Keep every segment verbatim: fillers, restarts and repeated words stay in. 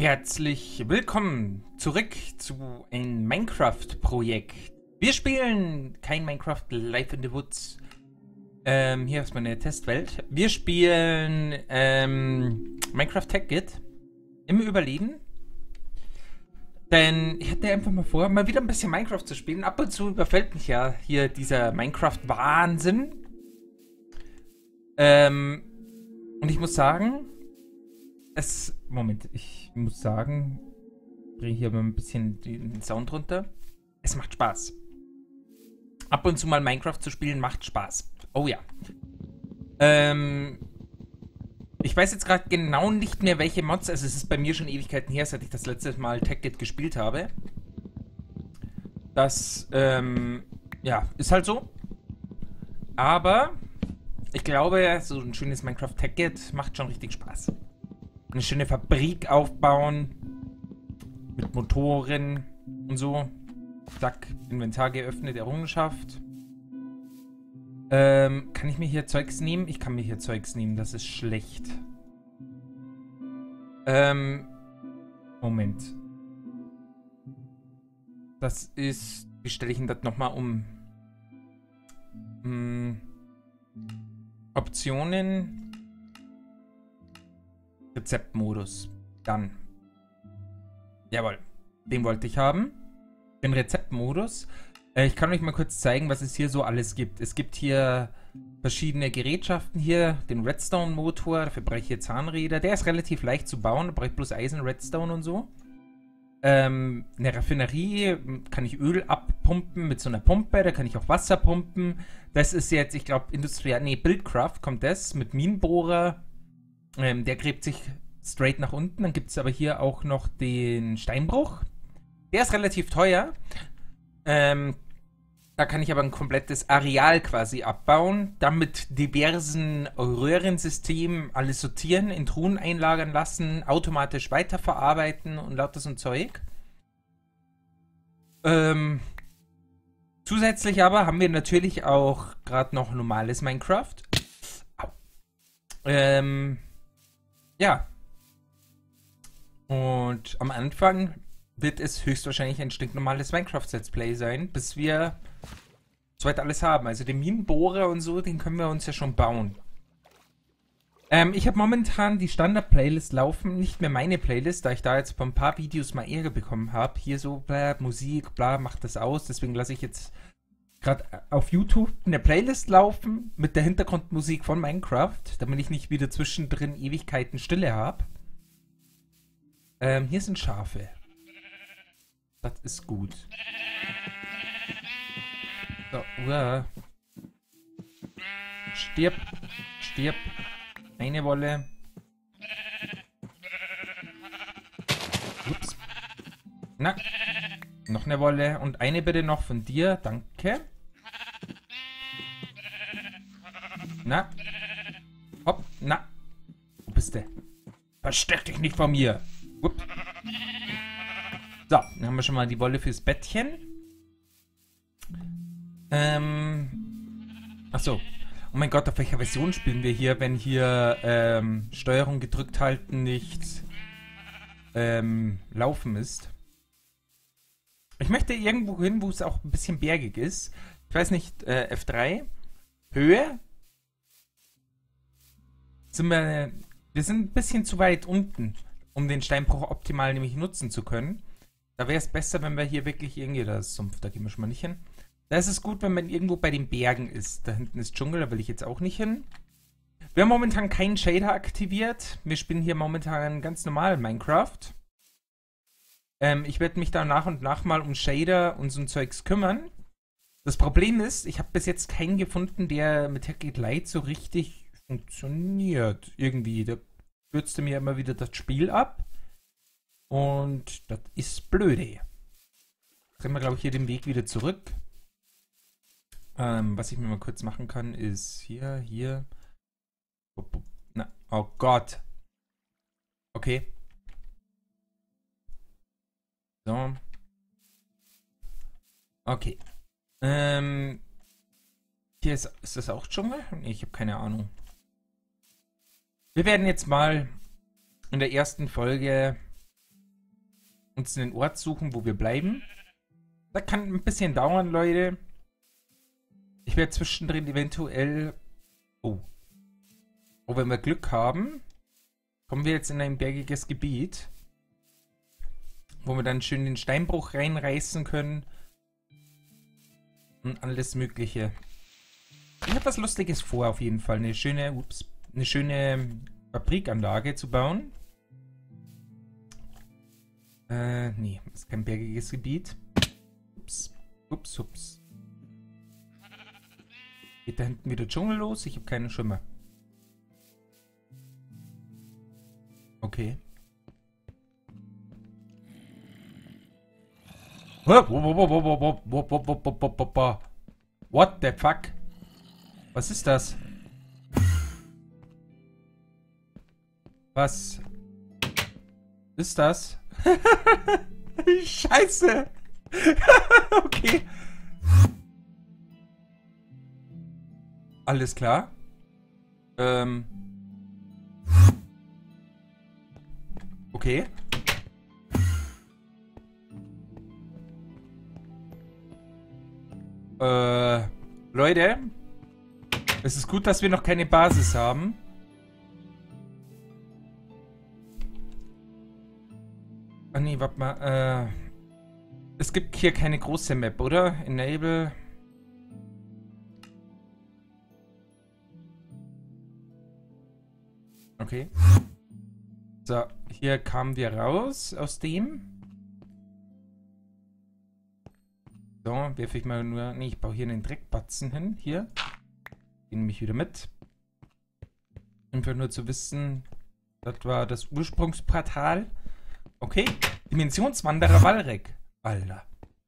Herzlich willkommen zurück zu einem Minecraft-Projekt. Wir spielen kein Minecraft Live in the Woods. Ähm, hier ist meine Testwelt. Wir spielen ähm, Minecraft TechGit im Überleben. Denn ich hatte einfach mal vor, mal wieder ein bisschen Minecraft zu spielen. Ab und zu überfällt mich ja hier dieser Minecraft-Wahnsinn. Ähm, und ich muss sagen, es... Moment, ich muss sagen, ich bringe hier mal ein bisschen den Sound runter. Es macht Spaß. Ab und zu mal Minecraft zu spielen macht Spaß. Oh ja. Ähm, ich weiß jetzt gerade genau nicht mehr, welche Mods, also es ist bei mir schon Ewigkeiten her, seit ich das letzte Mal TechGit gespielt habe. Das, ähm, ja, ist halt so. Aber ich glaube, so ein schönes Minecraft TechGit macht schon richtig Spaß. Eine schöne Fabrik aufbauen. Mit Motoren und so. Zack, Inventar geöffnet, Errungenschaft. Ähm, kann ich mir hier Zeugs nehmen? Ich kann mir hier Zeugs nehmen, das ist schlecht. Ähm, Moment. Das ist... Wie stelle ich denn das nochmal um? Hm, Optionen... Rezeptmodus. Dann. Jawohl. Den wollte ich haben. Den Rezeptmodus. Äh, ich kann euch mal kurz zeigen, was es hier so alles gibt. Es gibt hier verschiedene Gerätschaften hier. Den Redstone-Motor. Dafür brauche ich hier Zahnräder. Der ist relativ leicht zu bauen. Da brauche ich bloß Eisen, Redstone und so. Ähm, eine Raffinerie. Kann ich Öl abpumpen mit so einer Pumpe. Da kann ich auch Wasser pumpen. Das ist jetzt, ich glaube, Industrial... Nee, Buildcraft kommt das. Mit Minenbohrer. Ähm, der gräbt sich straight nach unten. Dann gibt es aber hier auch noch den Steinbruch. Der ist relativ teuer. Ähm, da kann ich aber ein komplettes Areal quasi abbauen. Dann mit diversen Röhrensystemen alles sortieren, in Truhen einlagern lassen, automatisch weiterverarbeiten und lauter so ein Zeug. Ähm, zusätzlich aber haben wir natürlich auch gerade noch normales Minecraft. Au. Ähm... Ja. Und am Anfang wird es höchstwahrscheinlich ein stinknormales Minecraft-Let's Play sein, bis wir soweit alles haben. Also den Minenbohrer und so, den können wir uns ja schon bauen. Ähm, ich habe momentan die Standard-Playlist laufen, nicht mehr meine Playlist, da ich da jetzt bei ein paar Videos mal Ärger bekommen habe. Hier so, bla, Musik, bla, macht das aus. Deswegen lasse ich jetzt gerade auf YouTube eine Playlist laufen mit der Hintergrundmusik von Minecraft, damit ich nicht wieder zwischendrin Ewigkeiten Stille habe. Ähm, hier sind Schafe. Das ist gut. So, uah. Stirb. Stirb. Eine Wolle. Ups. Na. Noch eine Wolle. Und eine bitte noch von dir. Danke. Na. Hopp. Na. Wo bist du? Versteck dich nicht vor mir. Upp. So, dann haben wir schon mal die Wolle fürs Bettchen. Ähm. Achso. Oh mein Gott, auf welcher Version spielen wir hier, wenn hier ähm, Steuerung gedrückt halten nicht ähm, laufen ist? Ich möchte irgendwo hin, wo es auch ein bisschen bergig ist. Ich weiß nicht, äh, F drei. Höhe. Sind wir, wir sind ein bisschen zu weit unten, um den Steinbruch optimal nämlich nutzen zu können. Da wäre es besser, wenn wir hier wirklich irgendwie, da ist Sumpf, da gehen wir schon mal nicht hin. Da ist es gut, wenn man irgendwo bei den Bergen ist. Da hinten ist Dschungel, da will ich jetzt auch nicht hin. Wir haben momentan keinen Shader aktiviert. Wir spielen hier momentan ganz normal Minecraft. Ähm, ich werde mich da nach und nach mal um Shader und so ein Zeugs kümmern. Das Problem ist, ich habe bis jetzt keinen gefunden, der mit TechGit Lite so richtig funktioniert. Irgendwie, da stürzte mir immer wieder das Spiel ab. Und das ist blöde. Drehen wir, glaube ich, hier den Weg wieder zurück. Ähm, was ich mir mal kurz machen kann, ist hier, hier. Na, oh Gott. Okay. So. Okay. Ähm. Hier ist, ist das auch Dschungel? Nee, ich habe keine Ahnung. Wir werden jetzt mal in der ersten Folge uns einen Ort suchen, wo wir bleiben. Das kann ein bisschen dauern, Leute. Ich werde zwischendrin eventuell... Oh. Oh, wenn wir Glück haben, kommen wir jetzt in ein bergiges Gebiet, wo wir dann schön den Steinbruch reinreißen können. Und alles Mögliche. Ich habe was Lustiges vor, auf jeden Fall. Eine schöne, ups, eine schöne Fabrikanlage zu bauen. Äh, nee, ist kein bergiges Gebiet. Ups, ups, ups. Geht da hinten wieder Dschungel los? Ich habe keine Schimmer. Okay. What the fuck? Was ist das? Was ist das? Scheiße. Okay. Alles klar. Ähm. Okay. Äh, Leute. Es ist gut, dass wir noch keine Basis haben. Ah nee, warte mal. Äh, es gibt hier keine große Map, oder? Enable. Okay. So, hier kamen wir raus aus dem. So, werfe ich mal nur... Nee, ich baue hier einen Dreckbatzen hin. Hier. Die nehme ich wieder mit. Einfach nur zu wissen, das war das Ursprungsportal. Okay. Dimensionswanderer Walreck. Alter.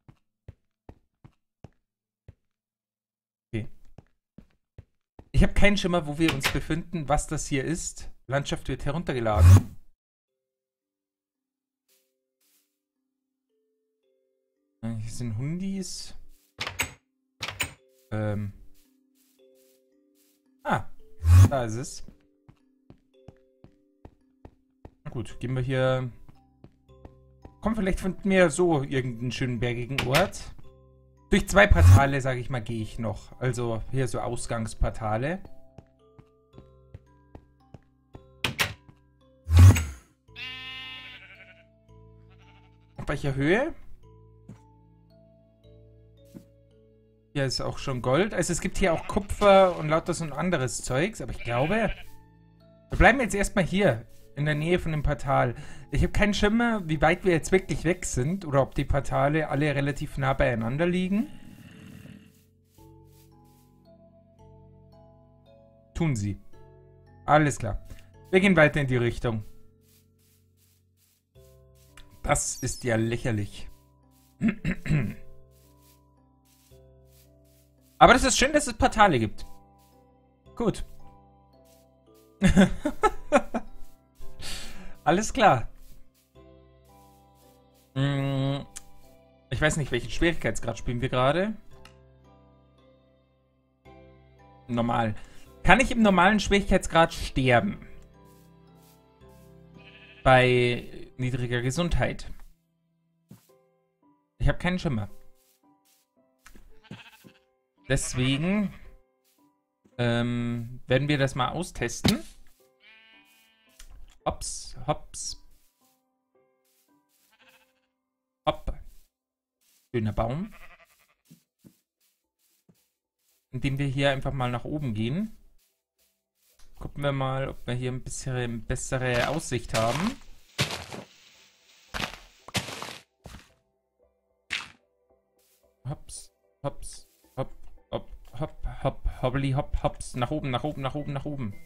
Okay. Ich habe keinen Schimmer, wo wir uns befinden, was das hier ist. Landschaft wird heruntergeladen. Hier sind Hundis. Ähm. Ah, da ist es. Na gut, gehen wir hier... Komm, vielleicht finden wir so irgendeinen schönen bergigen Ort. Durch zwei Portale, sage ich mal, gehe ich noch. Also hier so Ausgangsportale. Auf welcher Höhe? Hier ist auch schon Gold. Also es gibt hier auch Kupfer und lauter so ein anderes Zeugs. Aber ich glaube, wir bleiben jetzt erstmal hier. In der Nähe von dem Portal. Ich habe keinen Schimmer, wie weit wir jetzt wirklich weg sind. Oder ob die Portale alle relativ nah beieinander liegen. Tun sie. Alles klar. Wir gehen weiter in die Richtung. Das ist ja lächerlich. Aber das ist schön, dass es Portale gibt. Gut. Alles klar. Ich weiß nicht, welchen Schwierigkeitsgrad spielen wir gerade. Normal. Kann ich im normalen Schwierigkeitsgrad sterben? Bei niedriger Gesundheit. Ich habe keinen Schimmer. Deswegen ähm, werden wir das mal austesten. Hops, hops. Hopp. Schöner Baum. Indem wir hier einfach mal nach oben gehen. Gucken wir mal, ob wir hier ein bisschen bessere Aussicht haben. Hops, hops, hopp, hopp, hopp, hopp, hobbly, hopp, hops. Nach oben, nach oben, nach oben, nach oben.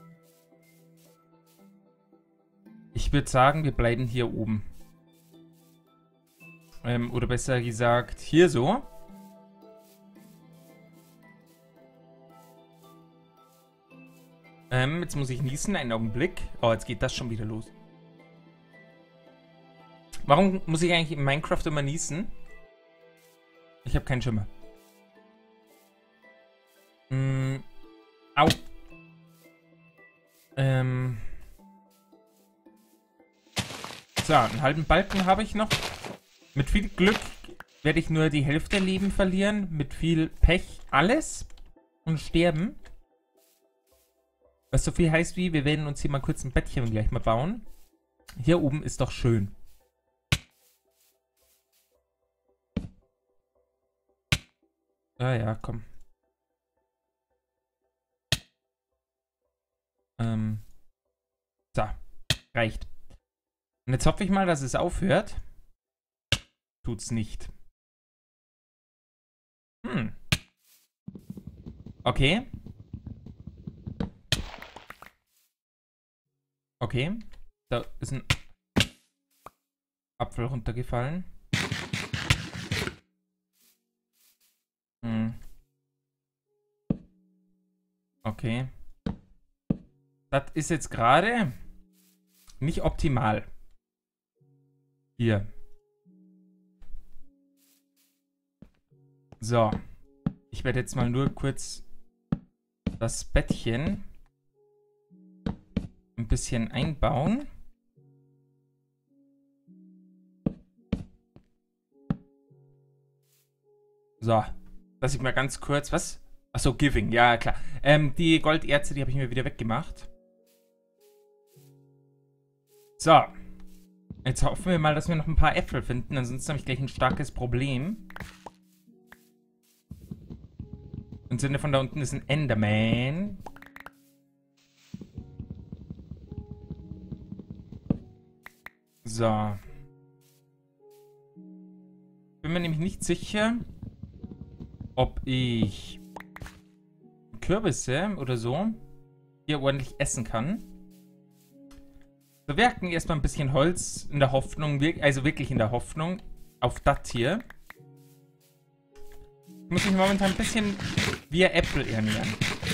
Ich würde sagen, wir bleiben hier oben. Ähm, oder besser gesagt, hier so. Ähm, jetzt muss ich niesen, einen Augenblick. Oh, jetzt geht das schon wieder los. Warum muss ich eigentlich in Minecraft immer niesen? Ich habe keinen Schimmer. Hm. Au. So, einen halben Balken habe ich noch. Mit viel Glück werde ich nur die Hälfte Leben verlieren. Mit viel Pech alles. Und sterben. Was so viel heißt wie, wir werden uns hier mal kurz ein Bettchen gleich mal bauen. Hier oben ist doch schön. Ah ja, komm. Ähm. So. Reicht. Und jetzt hoffe ich mal, dass es aufhört. Tut's nicht. Hm. Okay. Okay. Da ist ein Apfel runtergefallen. Hm. Okay. Das ist jetzt gerade nicht optimal. Hier. So. Ich werde jetzt mal nur kurz das Bettchen ein bisschen einbauen. So. Lass ich mal ganz kurz, was? Achso, Giving, ja klar. Ähm, die Golderze, die habe ich mir wieder weggemacht. So. Jetzt hoffen wir mal, dass wir noch ein paar Äpfel finden. Ansonsten habe ich gleich ein starkes Problem. Im Sinne von da unten ist ein Enderman. So. Bin mir nämlich nicht sicher, ob ich Kürbisse oder so hier ordentlich essen kann. Wir werken erstmal ein bisschen Holz in der Hoffnung, also wirklich in der Hoffnung, auf das hier. Ich muss mich momentan ein bisschen via Äpfel ernähren.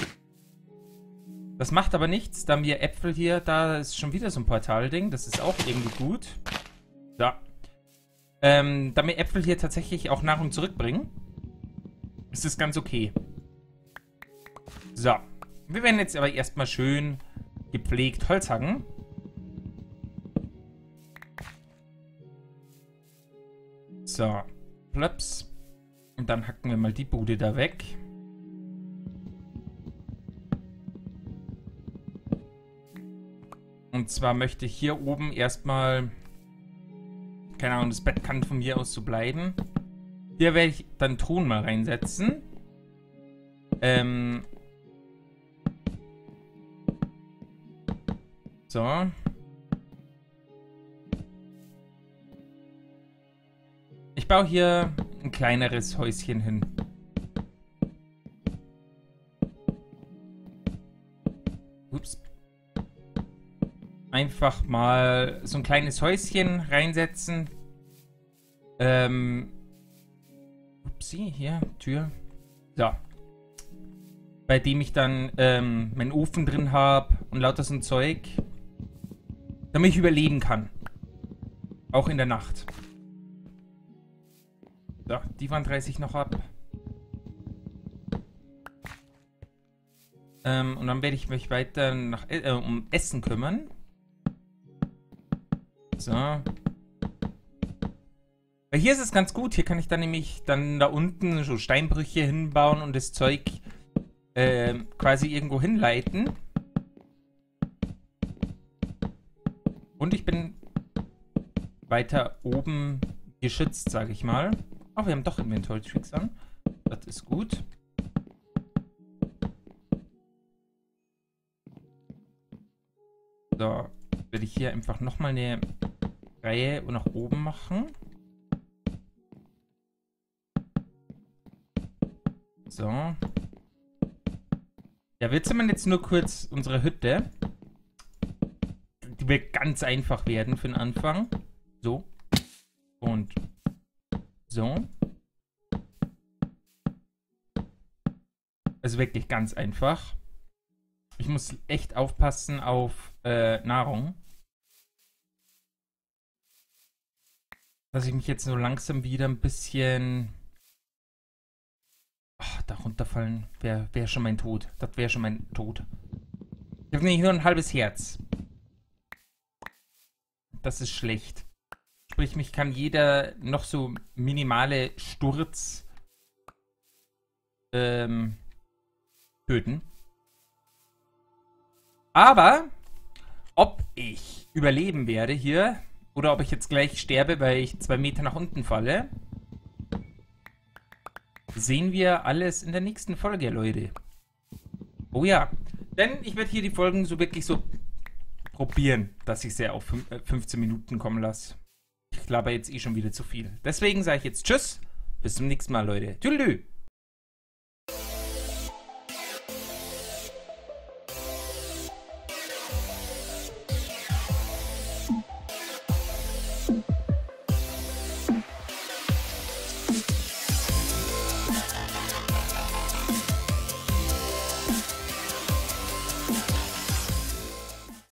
Das macht aber nichts, da mir Äpfel hier, da ist schon wieder so ein Portal-Ding, das ist auch irgendwie gut. So. Ähm, da mir Äpfel hier tatsächlich auch Nahrung zurückbringen, ist das ganz okay. So. Wir werden jetzt aber erstmal schön gepflegt Holz hacken. So. Plöps. Und dann hacken wir mal die Bude da weg. Und zwar möchte ich hier oben erstmal, keine Ahnung, das Bett kann von mir aus so bleiben. Hier werde ich dann Ton mal reinsetzen. Ähm. So. Ich baue hier ein kleineres Häuschen hin. Ups. Einfach mal so ein kleines Häuschen reinsetzen. Ähm. Upsi, hier, Tür. So. Bei dem ich dann ähm, meinen Ofen drin habe und lauter so ein Zeug. Damit ich überleben kann. Auch in der Nacht. So, die Wand reiße ich noch ab. Ähm, und dann werde ich mich weiter nach, äh, um Essen kümmern. So. Weil hier ist es ganz gut. Hier kann ich dann nämlich dann da unten so Steinbrüche hinbauen und das Zeug äh, quasi irgendwo hinleiten. Und ich bin weiter oben geschützt, sage ich mal. Oh, wir haben doch Inventory-Tricks an. Das ist gut. So, werde ich hier einfach nochmal eine Reihe nach oben machen. So. Ja, wir zimmern jetzt nur kurz unsere Hütte. Die wird ganz einfach werden für den Anfang. So. Und so. Also wirklich ganz einfach. Ich muss echt aufpassen auf äh, Nahrung. Dass ich mich jetzt so langsam wieder ein bisschen... Oh, da runterfallen wäre wär schon mein Tod. Das wäre schon mein Tod. Ich habe nämlich nur ein halbes Herz. das ist schlecht. Sprich, mich kann jeder noch so minimale Sturz ähm, töten. Aber ob ich überleben werde hier oder ob ich jetzt gleich sterbe, weil ich zwei Meter nach unten falle, sehen wir alles in der nächsten Folge, Leute. Oh ja, denn ich werde hier die Folgen so wirklich so probieren, dass ich sie auf fünfzehn Minuten kommen lasse. Ich glaube jetzt eh schon wieder zu viel. Deswegen sage ich jetzt Tschüss, bis zum nächsten Mal, Leute. Tschüss.